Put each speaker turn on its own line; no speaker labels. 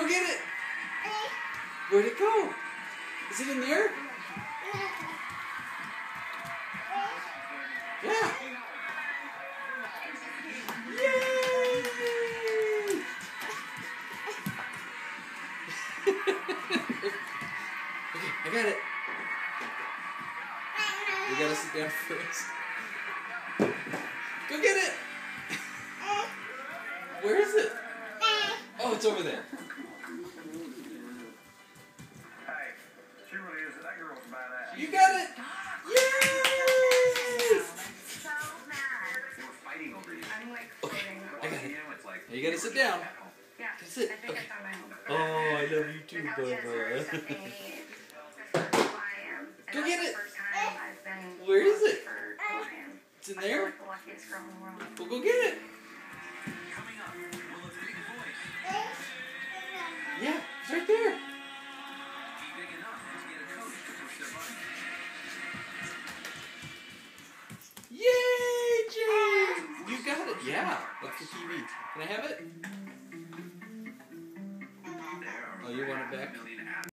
Go get it. Where'd it go? Is it in there? Yeah. Yay! Okay, I got it. You gotta sit down first. Go get it! Where is it? Oh, it's over there.
Hey, she really is. That girl's badass.
You got it! Yay!
So mad.
They were fighting over you.
I'm like
Okay,
floating.
I got it.
It's like,
You gotta sit down.
Yeah.
That's it.
I think
Okay.
I found my home.
Oh, I love you too,
The couches are
Bubba.
something for Liam. And
Go
that's
get
the
it.
first time I've been
Where is it?
for Liam.
It's in
I feel
there?
like the luckiest girl in the world.
Well, go get it.
coming up, will a big voice
Yeah, it's right there.
be big enough to get a coach to push their button?
Yay, Jay! You got it. Yeah, that's the TV. Can I have it?
There are
Oh, you want it back?
million